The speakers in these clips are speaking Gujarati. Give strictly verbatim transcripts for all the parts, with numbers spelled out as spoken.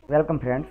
Welcome friends.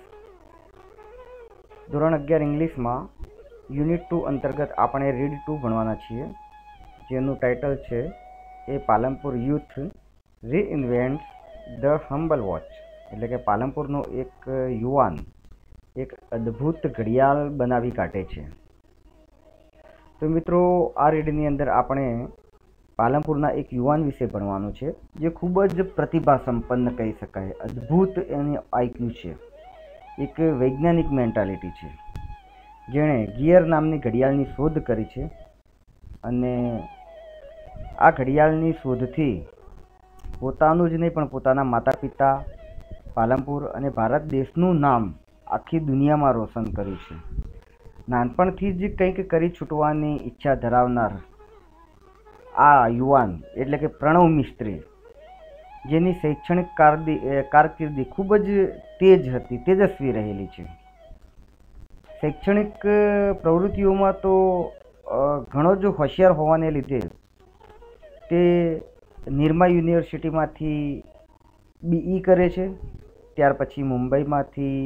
ધોરણ અગિયાર ઇંગ્લિશમાં યુનિટ ટુ અંતર્ગત આપણે રીડ ટુ ભણવાના છીએ, જેનું ટાઇટલ છે એ Palanpur youth reinvents the humble watch. એટલે કે પાલનપુરનો એક યુવાન એક અદ્ભુત ઘડિયાળ બનાવી કાઢે છે. તો મિત્રો, આ રીડની અંદર આપણે પાલનપુરના એક યુવાન વિશે ભણવાનું છે, જે ખૂબ જ પ્રતિભા સંપન્ન કહી શકાય. અદ્ભુત એની આઈક્યુ છે, એક વૈજ્ઞાનિક મેન્ટાલિટી છે, જેણે ગિયર નામની ઘડિયાળની શોધ કરી છે. અને આ ઘડિયાળની શોધથી પોતાનું જ નહીં પણ પોતાના માતા પિતા, પાલનપુર અને ભારત દેશનું નામ આખી દુનિયામાં રોશન કર્યું છે. નાનપણથી જ કંઈક કરી છૂટવાની ઈચ્છા ધરાવનાર આ યુવાન એટલે કે પ્રણવ મિસ્ત્રી, જેની શૈક્ષણિક કારકિર્દી ખૂબ જ તેજ હતી, તેજસ્વી રહેલી છે. શૈક્ષણિક પ્રવૃત્તિઓમાં તો ઘણો જ હોશિયાર હોવાને લીધે તે નિરમા યુનિવર્સિટીમાંથી બીઈ કરે છે. ત્યાર પછી મુંબઈમાંથી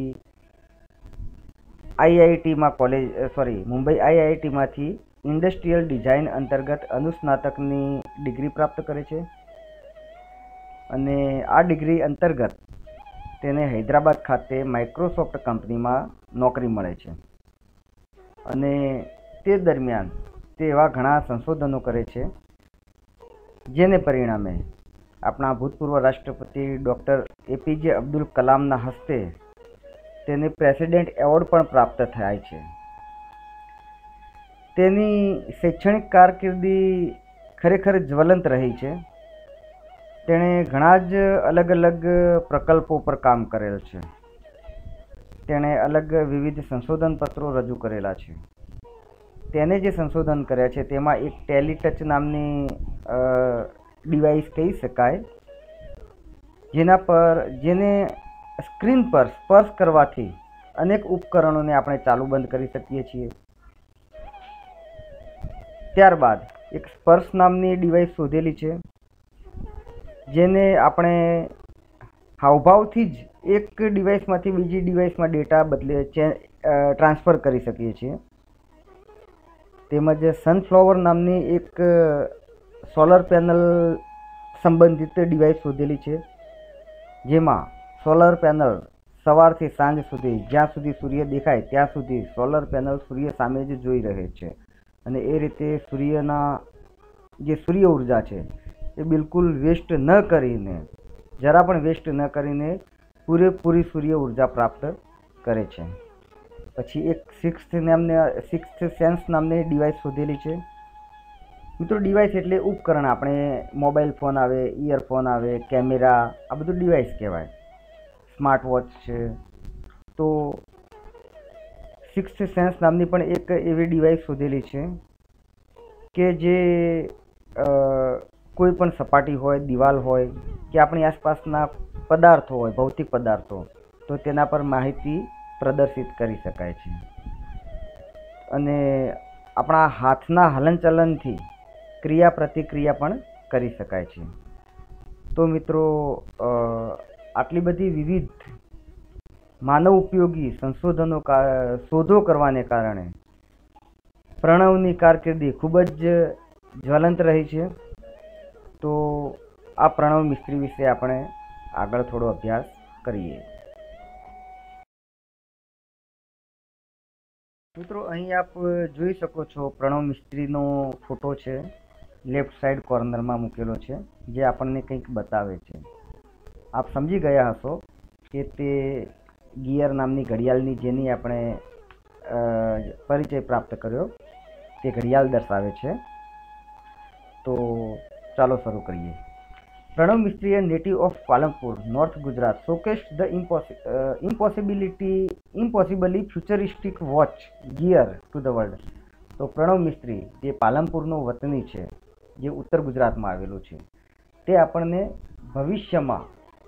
આઈઆઈટીમાં કોલેજ સોરી મુંબઈ આઈઆઈટીમાંથી ઇન્ડસ્ટ્રીયલ ડિઝાઇન અંતર્ગત અનુસ્નાતકની ડિગ્રી પ્રાપ્ત કરે છે. અને આ ડિગ્રી અંતર્ગત તેને હૈદરાબાદ ખાતે માઇક્રોસોફ્ટ કંપનીમાં નોકરી મળે છે. અને તે દરમિયાન તે એવા ઘણા સંશોધનો કરે છે, જેને પરિણામે આપણા ભૂતપૂર્વ રાષ્ટ્રપતિ ડૉક્ટર એપીજે અબ્દુલ કલામના હસ્તે તેને પ્રેસિડેન્ટ એવોર્ડ પણ પ્રાપ્ત થાય છે. તેની શૈક્ષણિક કારકિર્દી ખરેખર જ્વલંત રહી છે. તેણે ઘણા જ અલગ અલગ પ્રકલ્પો પર કામ કરેલ છે. તેણે અલગ વિવિધ સંશોધન પત્રો રજૂ કરેલા છે. તેને જે સંશોધન કર્યા છે તેમાં એક ટેલીટચ નામની ડિવાઇસ કહી શકાય, જેના પર જેને સ્ક્રીન પર સ્પર્શ કરવાથી અનેક ઉપકરણોને આપણે ચાલુ બંધ કરી શકીએ છીએ. ત્યારબાદ એક સ્પર્શ નામની ડિવાઇસ શોધેલી છે, જેને આપણે હાવભાવથી જ એક ડિવાઇસમાંથી બીજી ડિવાઇસમાં ડેટા બદલે ટ્રાન્સફર કરી શકીએ છીએ. તેમજ સનફ્લાવર નામની એક સોલર પેનલ સંબંધિત ડિવાઇસ શોધેલી છે, જેમાં સોલર પેનલ સવારથી સાંજ સુધી જ્યાં સુધી સૂર્ય દેખાય ત્યાં સુધી સોલર પેનલ સૂર્ય સામે જ જોઈ રહે છે. અને એ રીતે સૂર્યના જે સૂર્ય ઉર્જા છે એ બિલકુલ વેસ્ટ ન કરીને, જરા પણ વેસ્ટ ન કરીને પૂરેપૂરી સૂર્ય ઉર્જા પ્રાપ્ત કરે છે. પછી એક સિક્સ્થ નામને સિક્સ્થ સેન્સ નામની ડિવાઇસ શોધેલી છે. મિત્રો, ડિવાઇસ એટલે ઉપકરણ. આપણે મોબાઈલ ફોન આવે, ઇયરફોન આવે, કેમેરા, આ બધું ડિવાઇસ કહેવાય. સ્માર્ટ વોચ છે. તો સિક્સ્થ સેન્સ નામની પણ એક એવી ડિવાઇસ શોધેલી છે કે જે કોઈ પણ સપાટી હોય, દિવાલ હોય કે આપણી આસપાસના પદાર્થો હોય, ભૌતિક પદાર્થો, તો તેના પર માહિતી પ્રદર્શિત કરી શકાય છે. અને આપણા હાથના હલનચલનથી ક્રિયા પ્રતિક્રિયા પણ કરી શકાય છે. તો મિત્રો, આટલી બધી વિવિધ માનવ ઉપયોગી સંશોધનો શોધો કરવાને કારણે પ્રણવની કારકિર્દી ખૂબ જ જ્વલંત રહી છે. તો આ પ્રણવ મિસ્ત્રી વિશે આપણે આગળ થોડો અભ્યાસ કરીએ. મિત્રો, અહીં આપ જોઈ શકો છો પ્રણવ મિસ્ત્રીનો ફોટો છે, લેફ્ટ સાઈડ કોર્નરમાં મૂકેલો છે, જે આપણને કંઈક બતાવે છે. આપ સમજી ગયા હશો કે તે ગિયર નામની ઘડિયાળની જેની આપણે પરિચય પ્રાપ્ત કર્યો તે ઘડિયાળ દર્શાવે છે. તો ચાલો શરૂ કરીએ. પ્રણવ મિસ્ત્રીએ native of Palanpur, north Gujarat, showcased the impossibility impossibly futuristic watch gear to the world. તો પ્રણવ મિસ્ત્રી, જે પાલનપુરનો વતની છે, જે ઉત્તર ગુજરાતમાં આવેલું છે, તે આપણને ભવિષ્યમાં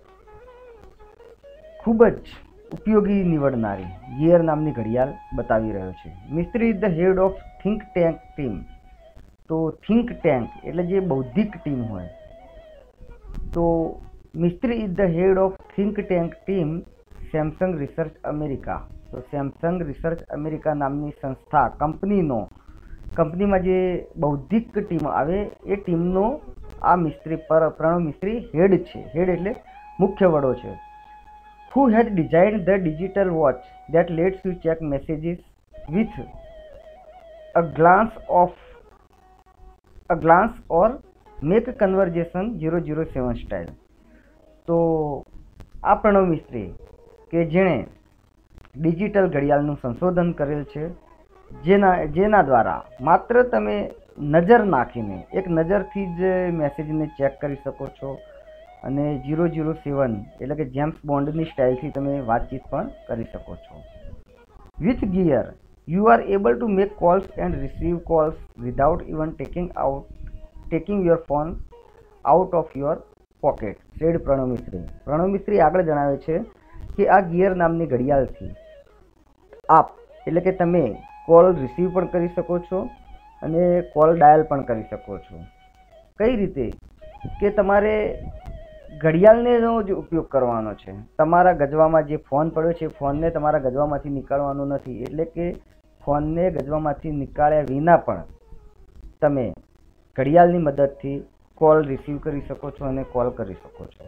ખૂબ જ ઉપયોગી નીવડનારી ગિયર નામની ઘડિયાળ બતાવી રહ્યો છે. Mistry is the head of think tank team. તો થિંક ટેન્ક એટલે જે બૌદ્ધિક ટીમ હોય, તો Mistry is the head of think tank team Samsung research America. તો સેમસંગ રિસર્ચ અમેરિકા નામની સંસ્થા કંપનીનો કંપનીમાં જે બૌદ્ધિક ટીમ આવે એ ટીમનો આ મિસ્ત્રી પર પ્રણવ મિસ્ત્રી હેડ છે. હેડ એટલે મુખ્ય વડો છે. Who has designed the digital watch that lets you check messages with a glance of a glance or make conversation zero zero seven style. તો આ પ્રણવ મિસ્ત્રી કે જેણે ડિજિટલ ઘડિયાળનું સંશોધન કરેલ છે, જેના જેના દ્વારા માત્ર તમે નજર નાખીને એક નજરથી જ મેસેજને ચેક કરી શકો છો અને ઝીરો ઝીરો સેવન એટલે કે જેમ્સ બોન્ડની સ્ટાઇલથી તમે વાતચીત પણ કરી શકો છો. With gear you are able to make calls and receive calls without even taking out taking your phone out of your pocket, said Pranav Mistry. Pranav Mistry આગળ જણાવે છે કે આ ગિયર નામની ઘડિયાળથી આપ એટલે કે તમે કોલ રિસીવ પણ કરી શકો છો અને કોલ ડાયલ પણ કરી શકો છો. કઈ રીતે કે તમારે ઘડિયાળનો જ ઉપયોગ કરવાનો છે. તમારા ગજવામાં જે ફોન પડ્યો છે ફોનને તમારા ગજવામાંથી નીકાળવાનો નથી. એટલે કે ફોનને ગજવામાંથી નીકાળ્યા વિના પણ તમે ઘડિયાળની મદદથી કોલ રિસીવ કરી શકો છો અને કોલ કરી શકો છો.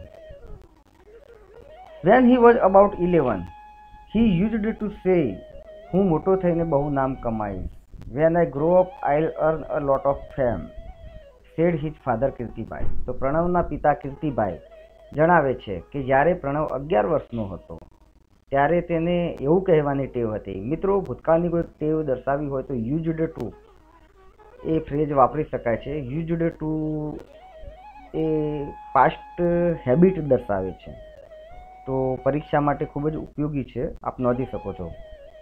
When he was about eleven he used to say હું મોટો થઈને બહુ નામ કમાઈશ. When I grow up I'll earn a lot of fame, said his father Kirtibhai. તો પ્રણવના પિતા કીર્તિભાઈ જણાવે છે કે જ્યારે પ્રણવ અગિયાર વર્ષનો હતો ત્યારે તેને એવું કહેવાની ટેવ હતી. મિત્રો, ભૂતકાળની કોઈ ટેવ દર્શાવી હોય તો યુઝડ ટુ એ ફ્રેઝ વાપરી શકાય છે. Used to a past habit દર્શાવે છે. તો પરીક્ષા માટે ખૂબ જ ઉપયોગી છે, આપ નોંધી શકો છો.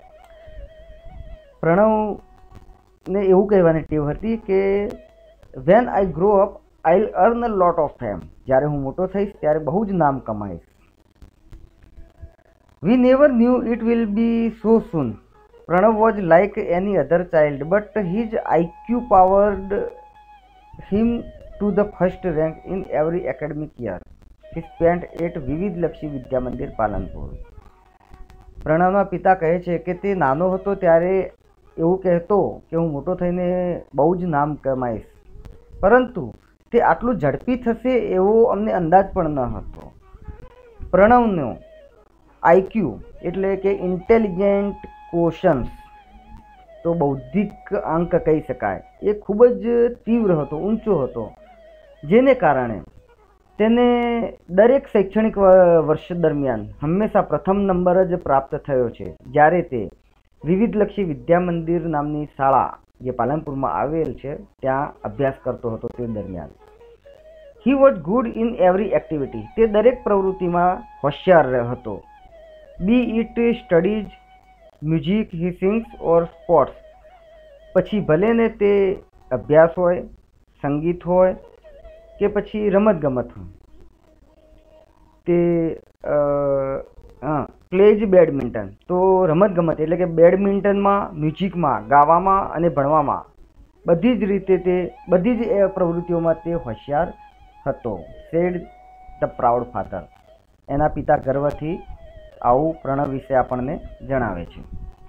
પ્રણવને એવું કહેવાની ટેવ હતી કે when I grow up I'll earn a lot of fame, જ્યારે હું મોટો થઈશ ત્યારે બહુ જ નામ કમાઈશ. We never knew it will be so soon. Pranav was like any other child but his IQ powered him to the first rank in every academic year he spent at વિવિધ લક્ષી વિદ્યા મંદિર પાલનપુર. પ્રણવના પિતા કહે છે કે તે નાનો હતો ત્યારે એવું કહેતો કે હું મોટો થઈને બહુ જ નામ કમાઈશ, પરંતુ તે આટલું ઝડપી થશે એવો અમને અંદાજ પણ ન હતો. પ્રણવનો આઈક્યુ એટલે કે ઇન્ટેલિજન્ટ ક્વેશ્ચન્સ, તો બૌદ્ધિક આંક કહી શકાય, એ ખૂબ જ તીવ્ર હતો, ઊંચો હતો, જેને કારણે તેને દરેક શૈક્ષણિક વર્ષ દરમિયાન હંમેશા પ્રથમ નંબર જ પ્રાપ્ત થયો છે. જ્યારે તે વિવિધલક્ષી વિદ્યા મંદિર નામની શાળા જે પાલનપુરમાં આવેલ છે ત્યાં અભ્યાસ કરતો હતો તે દરમિયાન. He was good in every activity. તે દરેક પ્રવૃત્તિમાં હોશિયાર હતો. Be it studies, music, he sings or sports. પછી ભલે ને તે અભ્યાસ હોય, સંગીત હોય કે પછી રમતગમત હોય. તે હા પ્લેજ બેડમિન્ટન. તો રમતગમત એટલે કે બેડમિન્ટનમાં, મ્યુઝિકમાં, ગાવામાં અને ભણવામાં બધી જ રીતે તે બધી જ પ્રવૃત્તિઓમાં તે હોશિયાર હતો, સેડ ધ પ્રાઉડ ફાધર. એના પિતા ગર્વથી આવું પ્રણવ વિશે આપણને જણાવે છે.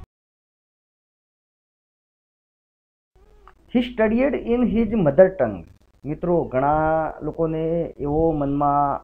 He studied in his mother tongue. મિત્રો, ઘણા લોકોને એવો મનમાં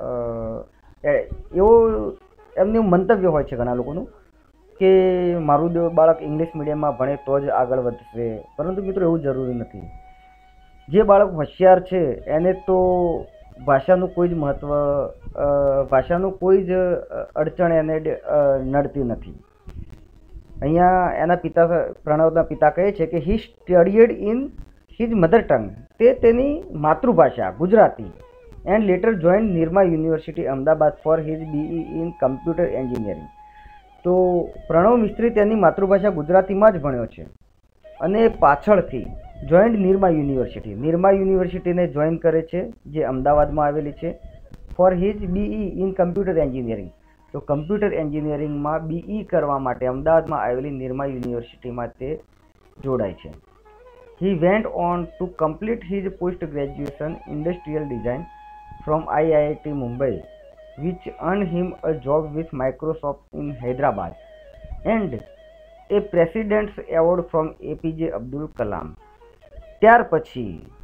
એવો એમનું મંતવ્ય હોય છે ઘણા લોકોનું કે મારું બાળક ઇંગ્લિશ મીડિયમમાં ભણે તો જ આગળ વધશે, પરંતુ મિત્રો એવું જરૂરી નથી. જે બાળક હોશિયાર છે એને તો ભાષાનું કોઈ જ મહત્ત્વ ભાષાનું કોઈ જ અડચણ એને નડતી નથી. અહીંયા એના પિતા પ્રણવના પિતા કહે છે કે he studied in his mother tongue. તે તેની માતૃભાષા Gujarati and later join Nirma university Ahmedabad for his BE in computer engineering. તો પ્રણવ મિસ્ત્રી તેની માતૃભાષા ગુજરાતીમાં જ ભણ્યો છે અને પાછળથી જોઈન્ડ નિરમા યુનિવર્સિટી નિરમા યુનિવર્સિટીને જોઈન કરે છે જે અમદાવાદમાં આવેલી છે for his BE in computer engineering. તો કમ્પ્યુટર એન્જિનિયરિંગમાં બીઈ કરવા માટે અમદાવાદમાં આવેલી નિરમા યુનિવર્સિટીમાં તે જોડાય છે. He went on to complete his post-graduation industrial design from I I T Mumbai which earned him a job with Microsoft in Hyderabad and a President's Award from A P J Abdul Kalam. ત્યાર પછી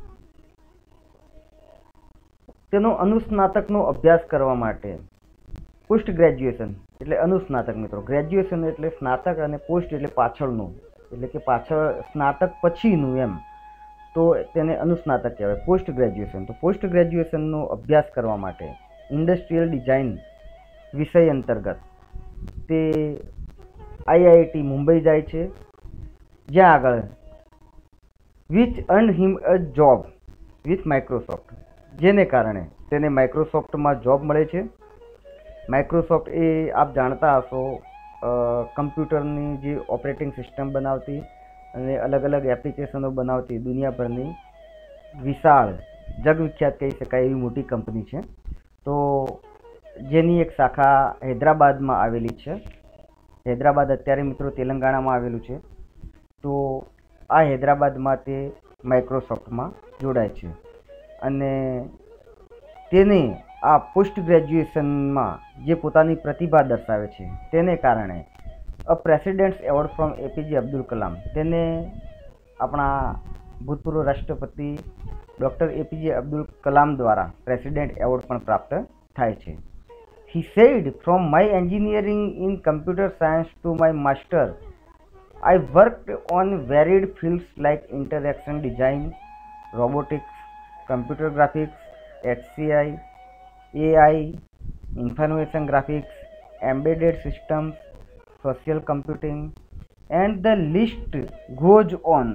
તેનો અનુસ્નાતકનો અભ્યાસ કરવા માટે પોસ્ટ ગ્રેજ્યુએશન એટલે અનુસ્નાતક મિત્રો, ગ્રેજ્યુએશન એટલે સ્નાતક અને પોસ્ટ એટલે પાછળનું, એટલે કે પાછળ સ્નાતક પછીનું એમ, તો તેને અનુસ્નાતક કહેવાય, પોસ્ટ ગ્રેજ્યુએશન. તો પોસ્ટ ગ્રેજ્યુએશનનો અભ્યાસ કરવા માટે ઇન્ડસ્ટ્રીયલ ડિઝાઇન વિષય અંતર્ગત તે આઈઆઈટી મુંબઈ જાય છે, જ્યાં આગળ which earn him a job with Microsoft, જેને કારણે તેને માઇક્રોસોફ્ટમાં જોબ મળે છે. માઇક્રોસોફ્ટ એ આપ જાણતા હશો કમ્પ્યુટરની જે ઓપરેટિંગ સિસ્ટમ બનાવતી અને અલગ અલગ એપ્લિકેશનો બનાવતી દુનિયાભરની વિશાળ જગવિખ્યાત કહી શકાય એવી મોટી કંપની છે. તો જેની એક શાખા હૈદરાબાદમાં આવેલી છે. હૈદરાબાદ અત્યારે મિત્રો તેલંગાણામાં આવેલું છે. તો આ હૈદરાબાદમાં તે માઇક્રોસોફ્ટમાં જોડાય છે અને તેને આ પોસ્ટ ગ્રેજ્યુએશનમાં જે પોતાની પ્રતિભા દર્શાવે છે તેને કારણે a president's award from APJ Abdul Kalam, તેને આપણા ભૂતપૂર્વ રાષ્ટ્રપતિ ડૉક્ટર એપીજે અબ્દુલ કલામ દ્વારા પ્રેસિડેન્ટ એવોર્ડ પણ પ્રાપ્ત થાય છે. He said from my engineering in computer science to my master I worked on varied fields like interaction design, robotics, computer graphics, H C I, A I, information graphics, embedded systems, social computing, and the list goes on.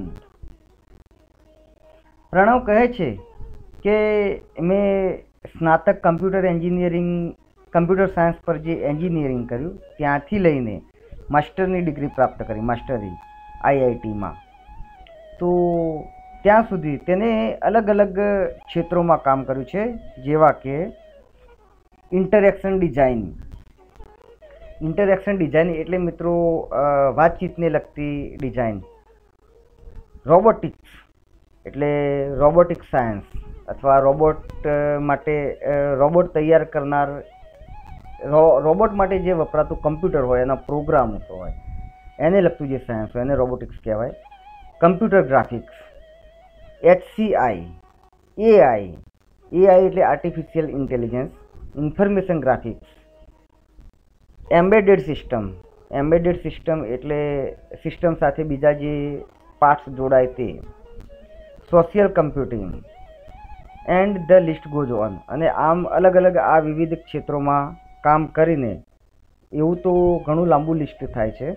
Pranav કહે છે કે મેં સ્નાતક કમ્પ્યુટર એન્જિનિયરિંગ કમ્પ્યુટર સાયન્સ પર જે એન્જિનિયરિંગ કર્યું ત્યાંથી લઈને માસ્ટરની ડિગ્રી પ્રાપ્ત કરી, માસ્ટરી આઈઆઈટીમાં. તો ત્યાં સુધી તેને અલગ અલગ ક્ષેત્રોમાં કામ કર્યું છે, જેવા કે ઇન્ટરેક્શન ડિઝાઇન. ઇન્ટરેક્શન ડિઝાઇન એટલે મિત્રો વાતચીતને લગતી ડિઝાઇન. રોબોટિક્સ એટલે રોબોટિક સાયન્સ અથવા રોબોટ માટે રોબોટ તૈયાર કરનાર, રોબોટ માટે જે વપરાતું કમ્પ્યુટર હોય એના પ્રોગ્રામ હોય એને લગતું જે સાયન્સ હોય એને રોબોટિક્સ કહેવાય. Computer graphics, HCI, AI, AI એટલે artificial intelligence, information graphics, embedded system, embedded system એટલે સિસ્ટમ સાથે બીજા જે પાર્ટ્સ જોડાય તે, social computing and the list goes on. અને આમ અલગ અલગ આ વિવિધ ક્ષેત્રોમાં કામ કરીને એવું તો ઘણું લાંબુ લિસ્ટ થાય છે.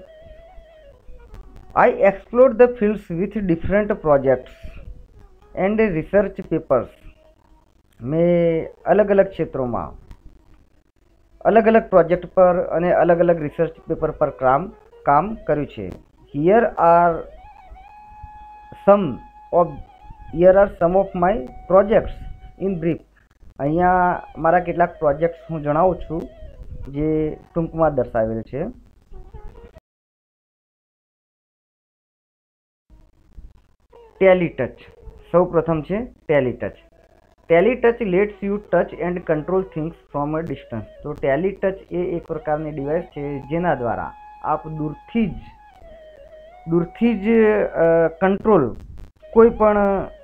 I explore the fields with different projects and research papers. મેં અલગ અલગ ક્ષેત્રોમાં અલગ અલગ પ્રોજેક્ટ પર અને અલગ અલગ રિસર્ચ પેપર પર કામ કામ કર્યું છે. Here are some of here are some of my projects in brief. અહીંયા મારા કેટલાક પ્રોજેક્ટ્સ હું જણાવું છું જે ટૂંકમાં દર્શાવેલ છે. ટેલીટચ સૌ પ્રથમ છે teletouch. Teletouch lets you touch and control things from a distance. તો ટેલીટચ એ એક પ્રકારની ડિવાઇસ છે જેના દ્વારા આપ દૂરથી જ દૂરથી જ કંટ્રોલ કોઈ પણ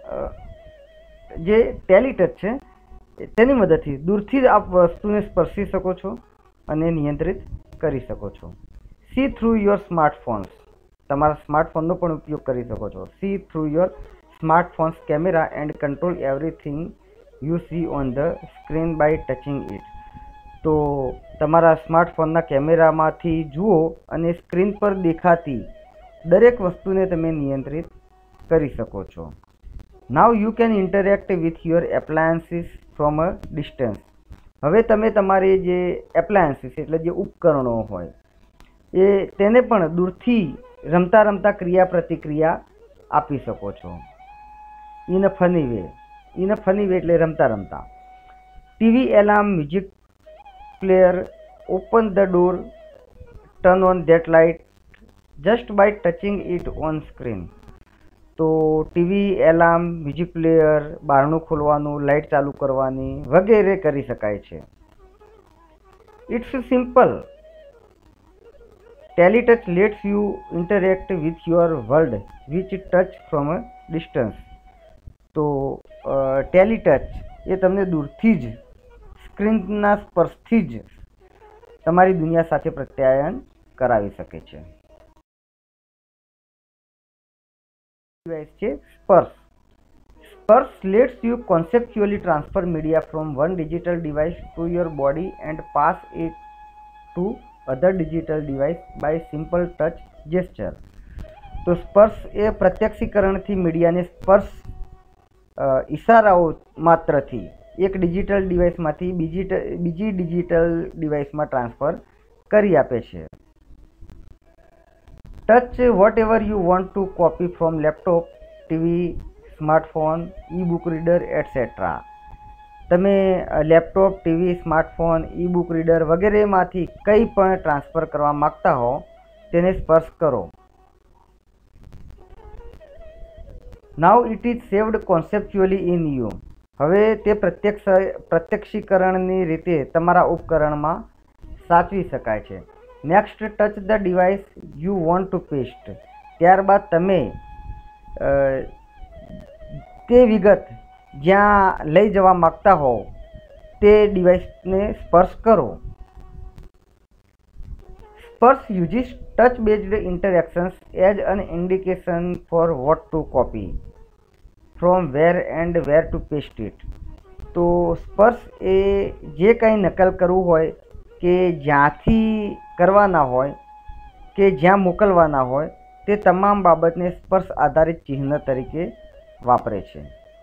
જે ટેલીટચ છે તેની મદદથી દૂરથી જ આપ વસ્તુને સ્પર્શી શકો છો અને નિયંત્રિત કરી શકો છો. See through your smartphones. તમારા સ્માર્ટફોનનો પણ ઉપયોગ કરી શકો છો. See through your smartphones camera and control everything you see on the screen by touching it. તો તમારા સ્માર્ટફોનના કેમેરામાંથી જુઓ અને સ્ક્રીન પર દેખાતી દરેક વસ્તુને તમે નિયંત્રિત કરી શકો છો. Now you can interact with your appliances from a distance. હવે તમે તમારી જે એપ્લાયન્સીસ એટલે જે ઉપકરણો હોય એ તેને પણ દૂરથી રમતા રમતા ક્રિયા પ્રતિક્રિયા આપી શકો છો. In a funny way. In a funny way એટલે રમતા રમતા. TV alarm, music player, open the door, turn on that light just by touching it on screen. તો ટીવી એલાર્મ, મ્યુઝિક પ્લેયર, બારણું ખોલવાનું, લાઇટ ચાલુ કરવાની વગેરે કરી શકાય છે. It's simple. Teletouch lets you interact with your world which touch from a distance. તો ટેલીટચ એ તમને દૂરથી જ સ્ક્રીનના સ્પર્શથી જ તમારી દુનિયા સાથે પ્રત્યાયન કરાવી શકે છે. ડિવાઇસ છે સ્પર્શ. સ્પર્શ lets you conceptually transfer media from one digital device to your body and pass it to other digital device by simple touch gesture. તો સ્પર્શ એ પ્રત્યક્ષીકરણથી મીડિયાને સ્પર્શ ઇશારાઓ માત્રથી એક ડિજિટલ ડિવાઇસમાંથી બીજી બીજી ડિજિટલ ડિવાઇસમાં ટ્રાન્સફર કરી આપે છે. Touch whatever you want to copy from laptop, TV, smartphone, e book reader etcetera. તમે laptop, TV, smartphone, e book reader વગેરેમાંથી કંઈ પણ ટ્રાન્સફર કરવા માગતા હો તેને સ્પર્શ કરો. Now it is saved conceptually in you. હવે તે પ્રત્યક્ષ પ્રત્યક્ષીકરણની રીતે તમારા ઉપકરણમાં સાચવી શકાય છે. Next touch the device you want to paste. ત્યારબાદ તમે તે વિગત જ્યાં લઈ જવા માગતા હો તે ડિવાઇસને સ્પર્શ કરો. Sparsh uses touch based interactions as an indication for what to copy from where and where to paste it. તો સ્પર્શ એ જે કંઈ નકલ કરવું હોય કે જ્યાંથી કરવાના હોય કે જ્યાં મોકલવાના હોય તે તમામ બાબતને સ્પર્શ આધારિત ચિહ્ન તરીકે વાપરે છે.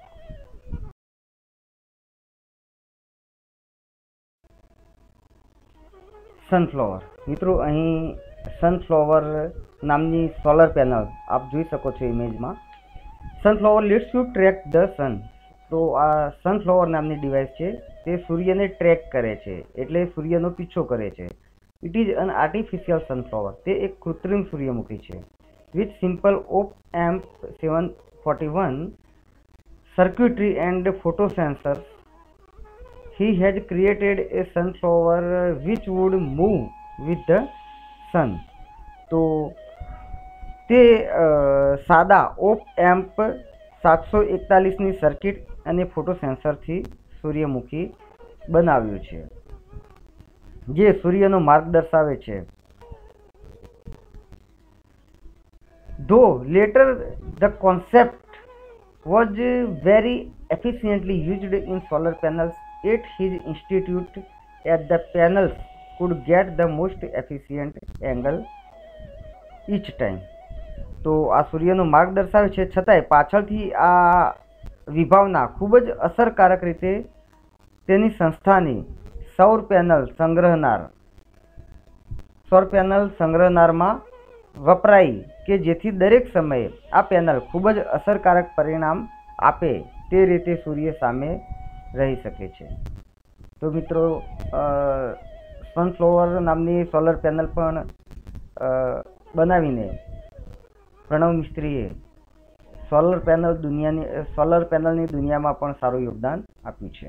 સનફ્લાવર. મિત્રો અહીં સનફ્લાવર નામની સોલર પેનલ આપ જોઈ શકો છો ઇમેજમાં. Sunflower lets you track the sun. તો આ સનફ્લાવર નામની ડિવાઇસ છે તે સૂર્યને ટ્રેક કરે છે, એટલે સૂર્યનો પીછો કરે છે. It is an artificial sunflower. તે એક કૃત્રિમ સૂર્યમુખી છે. With simple op amp seven forty one circuitry and photo sensors, he had created a sunflower which would move with the sun. તો તે સાદા ઓપ એમ્પ સાતસો એકતાલીસની સર્કિટ અને ફોટો સેન્સરથી સૂર્યમુખી બનાવ્યું છે જે સૂર્યનો માર્ગ દર્શાવે છે. Though later the concept was very efficiently used in solar panels at his institute, as the panels could get the most efficient angle each time. તો આ સૂર્યનો માર્ગ દર્શાવે છે, છતાંય પાછળથી આ વિભાવના ખૂબ જ અસરકારક રીતે તેની સંસ્થાની સૌર પેનલ સંગ્રહનાર સૌર પેનલ સંગ્રહનારમાં વપરાઈ કે જેથી દરેક સમયે આ પેનલ ખૂબ જ અસરકારક પરિણામ આપે તે રીતે સૂર્ય સામે રહી શકે છે. તો મિત્રો સનફ્લાવર નામની સોલર પેનલ પણ બનાવીને પ્રણવ મિસ્ત્રીએ સોલર પેનલ દુનિયાની સોલર પેનલની દુનિયામાં પણ સારું યોગદાન આપ્યું છે.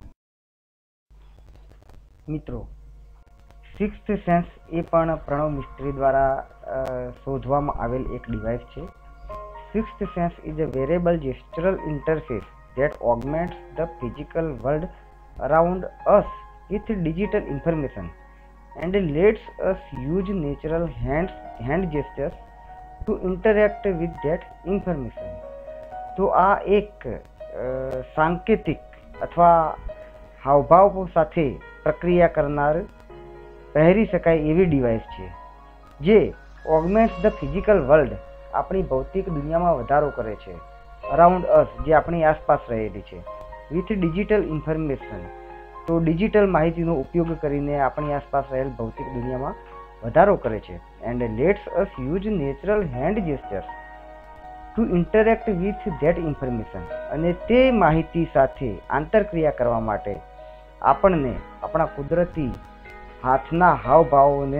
મિત્રો સિક્સ્થ સેન્સ એ પણ પ્રણવ મિસ્ત્રી દ્વારા શોધવામાં આવેલ એક ડિવાઇસ છે. Sixth sense is a wearable gestural interface that augments the physical world around us with digital information and lets us use natural hands hand gestures to interact with that information. તો આ એક સાંકેતિક અથવા હાવભાવ સાથે પ્રક્રિયા કરનાર પહેરી શકાય એવી ડિવાઇસ છે જે ઓગમેન્ટ્સ ધ ફિઝિકલ વર્લ્ડ, આપણી ભૌતિક દુનિયામાં વધારો કરે છે, અરાઉન્ડ અસ, જે આપણી આસપાસ રહેલી છે, વિથ ડિજિટલ ઇન્ફોર્મેશન. તો ડિજિટલ માહિતીનો ઉપયોગ કરીને આપણી આસપાસ રહેલ ભૌતિક દુનિયામાં વધારો કરે છે. And lets us use natural hand gestures to interact with that information. અને તે માહિતી સાથે આંતરક્રિયા કરવા માટે આપણને આપણા કુદરતી હાથના હાવભાવોને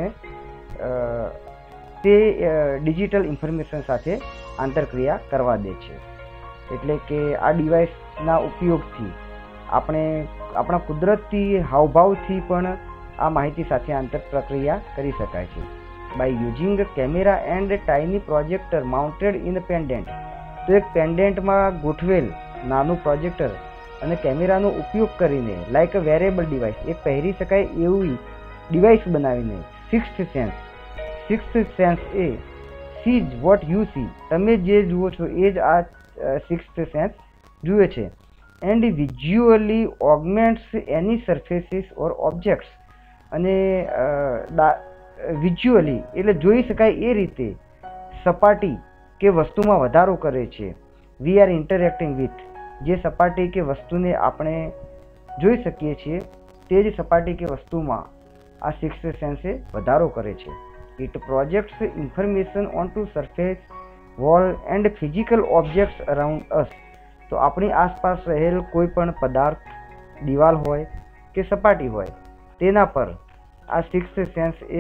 તે ડિજિટલ ઇન્ફોર્મેશન સાથે આંતરક્રિયા કરવા દે છે. એટલે કે આ ડિવાઇસના ઉપયોગથી આપણે આપણા કુદરતી હાવભાવથી પણ આ માહિતી સાથે આંતર પ્રક્રિયા કરી શકાય છે. By using camera and tiny projector mounted in pendant. તો એક પેન્ડન્ટમાં ગોઠવેલ નાનું પ્રોજેક્ટર અને કેમેરાનો ઉપયોગ કરીને લાઇક અ વેરેબલ ડિવાઇસ, એક પહેરી શકાય એવું ડિવાઇસ બનાવીને સિક્સ્થ સેન્સ સિક્સ્થ સેન્સ એ સીઝ વોટ યુ સી, તમે જે જુઓ છો એ જ આ સિક્સ્થ સેન્સ જુએ છે. And visually augments any surfaces or objects, અને વિઝ્યુઅલી એટલે જોઈ શકાય એ રીતે સપાટી કે વસ્તુમાં વધારો કરે છે. વી આર ઇન્ટરેક્ટિંગ વિથ, જે સપાટી કે વસ્તુને આપણે જોઈ શકીએ છીએ તે જ સપાટી કે વસ્તુમાં આ સિક્સ્થ સેન્સે વધારો કરે છે. It projects information onto surface, wall and physical objects around us. તો આપણી આસપાસ રહેલ કોઈ પણ પદાર્થ, દિવાલ હોય કે સપાટી હોય તેના પર આ સિક્સ્થ સેન્સ એ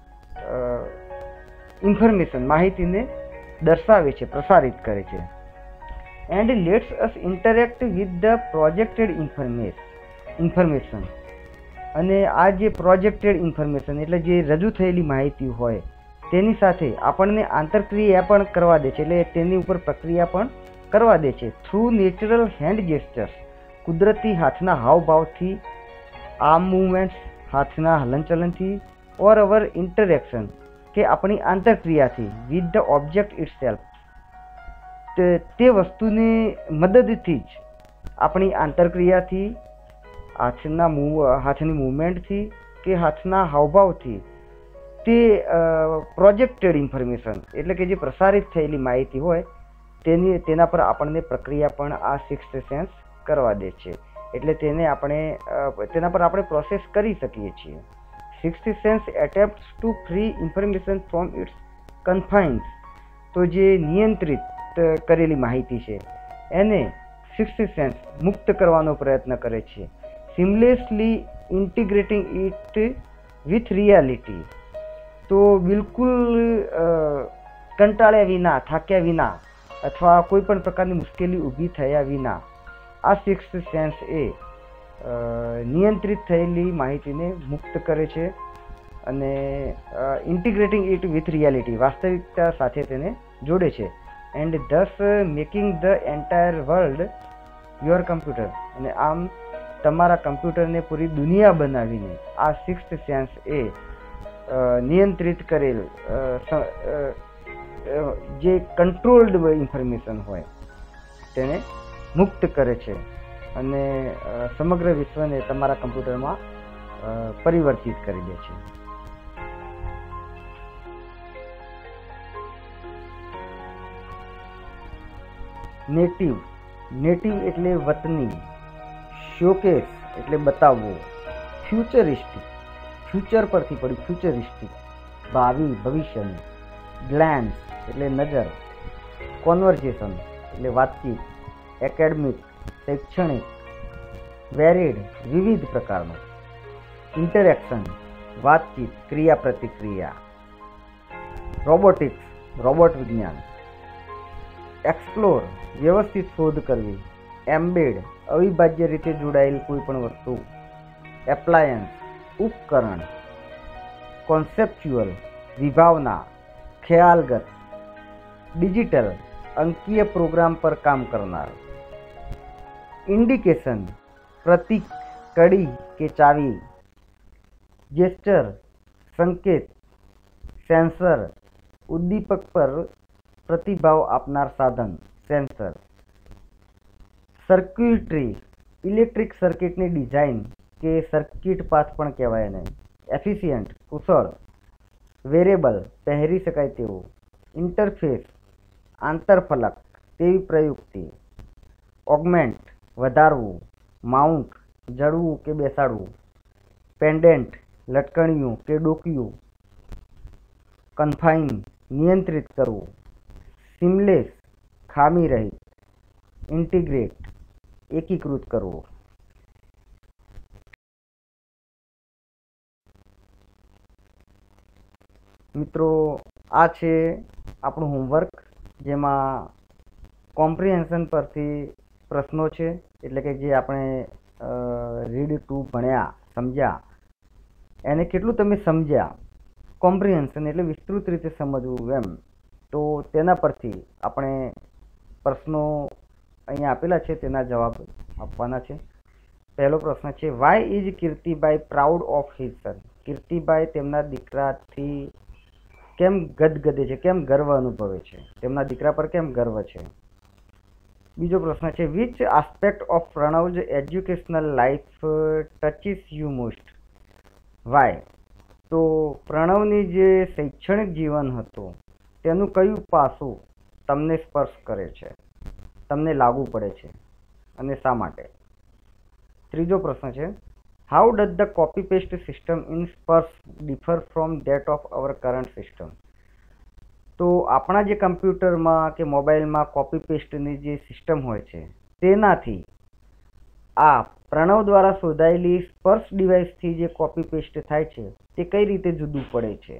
ઇન્ફોર્મેશન માહિતીને દર્શાવે છે, પ્રસારિત કરે છે. And lets us interact with the projected information. અને આ જે પ્રોજેક્ટેડ ઇન્ફોર્મેશન એટલે જે રજૂ થયેલી માહિતી હોય તેની સાથે આપણને આંતરક્રિયા પણ કરવા દે છે, એટલે તેની ઉપર પ્રક્રિયા પણ કરવા દે છે. થ્રુ નેચરલ હેન્ડ જેસ્ચર્સ, કુદરતી હાથના હાવભાવથી, આર્મ મૂવમેન્ટ્સ, હાથના હલનચલનથી, ઓર અવર ઇન્ટરેક્શન કે આપણી આંતરક્રિયાથી વિથ ધ ઓબ્જેક્ટ ઇટસેલ્ફ, તે વસ્તુની મદદથી જ, આપણી આંતરક્રિયાથી, હાથના મૂવ હાથની મૂવમેન્ટથી કે હાથના હાવભાવથી તે પ્રોજેક્ટેડ ઇન્ફોર્મેશન એટલે કે જે પ્રસારિત થયેલી માહિતી હોય તેની તેના પર આપણને પ્રક્રિયા પણ આ સિક્સ્થ સેન્સ કરવા દે છે. એટલે તેને આપણે તેના પર આપણે પ્રોસેસ કરી શકીએ છીએ. Sixth sense attempts to free information from its confines. તો જે નિયંત્રિત કરેલી માહિતી છે એને સિક્સ્થ સેન્સ મુક્ત કરવાનો પ્રયત્ન કરે છે. Seamlessly integrating it with reality. તો બિલકુલ કંટાળ્યા વિના, થાક્યા વિના અથવા કોઈ પણ પ્રકારની મુશ્કેલી ઊભી થયા વિના આ સિક્સ્થ સેન્સ એ નિયંત્રિત થયેલી માહિતીને મુક્ત કરે છે અને ઇન્ટિગ્રેટિંગ ઇટ વિથ રિયાલિટી, વાસ્તવિકતા સાથે તેને જોડે છે. And thus making the entire world your computer. અને આમ તમારા કમ્પ્યુટરને પૂરી દુનિયા બનાવીને આ સિક્સ્થ સેન્સ એ નિયંત્રિત કરેલ જે કંટ્રોલ્ડ ઇન્ફોર્મેશન હોય તેને મુક્ત કરે છે અને સમગ્ર વિશ્વને તમારા કમ્પ્યુટરમાં પરિવર્તિત કરી દે છે. નેટિવ. નેટિવ એટલે વતની. શોકેસ એટલે બતાવવું. ફ્યુચરિસ્ટિક, ફ્યુચર પરથી પડ્યું, ફ્યુચરિસ્ટિક ભાવિ, ભવિષ્યનું. ગ્લેન્સ એટલે નજર. કોન્વર્ઝેશન એટલે વાતચીત. એકેડમિક શૈક્ષણિક. વેરિડ વિવિધ પ્રકારનું. ઇન્ટરેક્શન વાતચીત, ક્રિયા પ્રતિક્રિયા. રોબોટિક્સ રોબોટ વિજ્ઞાન. એક્સપ્લોર વ્યવસ્થિત શોધ કરવી. એમ્બેડ અવિભાજ્ય રીતે જોડાયેલ કોઈ પણ વસ્તુ. એપ્લાયન્સ ઉપકરણ. કોન્સેપ્ચ્યુઅલ વિભાવના, ખ્યાલગત. ડિજિટલ અંકીય પ્રોગ્રામ પર કામ કરનાર. ઇન્ડિકેશન પ્રતીક, કડી કે ચાવી. જેસ્ચર સંકેત. સેન્સર ઉદ્દીપક પર પ્રતિભાવ આપનાર સાધન, સેન્સર. સર્ક્યુટરી ઇલેક્ટ્રિક સર્કિટની ડિઝાઇન કે સર્કિટ પાથ પણ કહેવાય એને. એફિશિયન્ટ કુશળ. વેરેબલ પહેરી શકાય તેવું. ઇન્ટરફેસ આંતરફલક તેવી પ્રયુક્તિ. ઓગમેન્ટ વધારવું. માઉન્ટ જડવું કે બેસાડવું. પેન્ડન્ટ લટકણિયું કે ડોકિયું. કન્ફાઇન નિયંત્રિત કરવું. સિમલેસ ખામી રહિત. ઇન્ટિગ્રેટ એકીકૃત કરવું. મિત્રો આ છે આપણું હોમવર્ક, જેમાં કોમ્પ્રિહેન્શન પરથી પ્રશ્નો છે, એટલે કે જે આપણે રીડ ટુ ભણ્યા, સમજ્યા એને કેટલું તમે સમજ્યા, કોમ્પ્રિહેન્શન એટલે વિસ્તૃત રીતે સમજવું એમ. તો તેના પરથી આપણે પ્રશ્નો અહીંયા આપેલા છે, તેના જવાબ આપવાના છે. પહેલો પ્રશ્ન છે, why is Kirtibhai proud of his son? Kirtibhai તેમના દીકરાથી કેમ ગદગદે છે, કેમ ગર્વ અનુભવે છે, તેમના દીકરા પર કેમ ગર્વ છે. બીજો પ્રશ્ન છે, which aspect of Pranav's educational life touches you most? Why? તો પ્રણવની જે શૈક્ષણિક જીવન હતું તેનું કયું પાસું તમને સ્પર્શ કરે છે, તમને લાગુ પડે છે, અને શા માટે? ત્રીજો પ્રશ્ન છે, how does the copy paste system in Sparsh differ from that of our current system? તો આપણા જે કમ્પ્યુટરમાં કે મોબાઈલમાં કોપી પેસ્ટની જે સિસ્ટમ હોય છે તેનાથી આ પ્રણવ દ્વારા શોધાયેલી સ્પર્શ ડિવાઇસથી જે કોપી પેસ્ટ થાય છે તે કઈ રીતે જુદું પડે છે.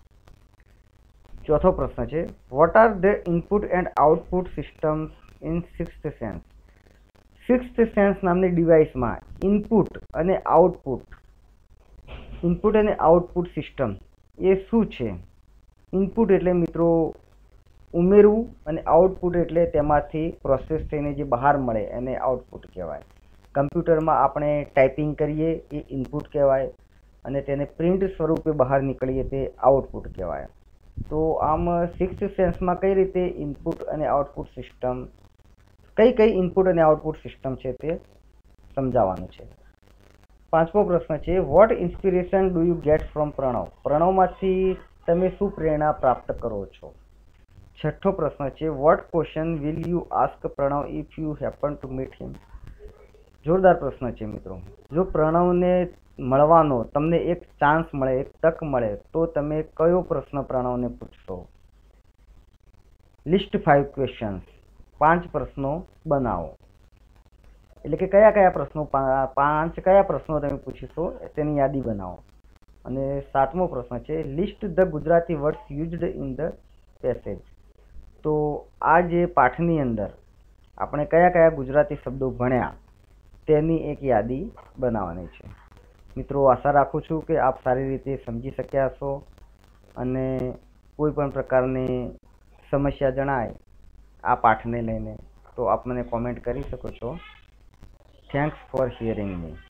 ચોથો પ્રશ્ન છે, what are the input and output systems in sixth sense? Sixth sense નામની ડિવાઇસમાં ઇનપુટ અને આઉટપુટ ઇનપુટ અને આઉટપુટ સિસ્ટમ એ શું છે? ઇનપુટ એટલે મિત્રો ઉમેરવું અને આઉટપુટ એટલે તેમાંથી પ્રોસેસ થઈને જે બહાર મળે એને આઉટપુટ કહેવાય. કમ્પ્યુટરમાં આપણે ટાઈપિંગ કરીએ એ ઇનપુટ કહેવાય અને તેને પ્રિન્ટ સ્વરૂપે બહાર નીકળીએ તે આઉટપુટ કહેવાય. તો આમ સિક્સ્થ સેન્સમાં કઈ રીતે ઇનપુટ અને આઉટપુટ સિસ્ટમ, કઈ કઈ ઇનપુટ અને આઉટપુટ સિસ્ટમ છે તે સમજાવવાનું છે. પાંચમો પ્રશ્ન છે, what inspiration do you get from Pranav? પ્રણવમાંથી તમે શું પ્રેરણા પ્રાપ્ત કરો છો? છઠ્ઠો પ્રશ્ન છે, what question will you ask Pranav if you happen to meet him? જોરદાર પ્રશ્ન છે મિત્રો. જો પ્રણવને મળવાનો તમને એક ચાન્સ મળે, એક તક મળે, તો તમે કયો પ્રશ્ન પ્રણવને પૂછશો? લિસ્ટ ફાઇવ ક્વેશ્ચન્સ, પાંચ પ્રશ્નો બનાવો. એટલે કે કયા કયા પ્રશ્નો, પાંચ કયા પ્રશ્નો તમે પૂછશો તેની યાદી બનાવો. અને સાતમો પ્રશ્ન છે, list the Gujarati words used in the passage. તો આ જે પાઠની અંદર આપણે કયા કયા ગુજરાતી શબ્દો ભણ્યા તેની એક યાદી બનાવવાની છે. મિત્રો આશા રાખું છું કે આપ સારી રીતે સમજી શક્યા હશો અને કોઈ પણ પ્રકારની સમસ્યા જણાય આ પાઠને લઈને તો આપ મને કોમેન્ટ કરી શકો છો. Thanks for hearing me.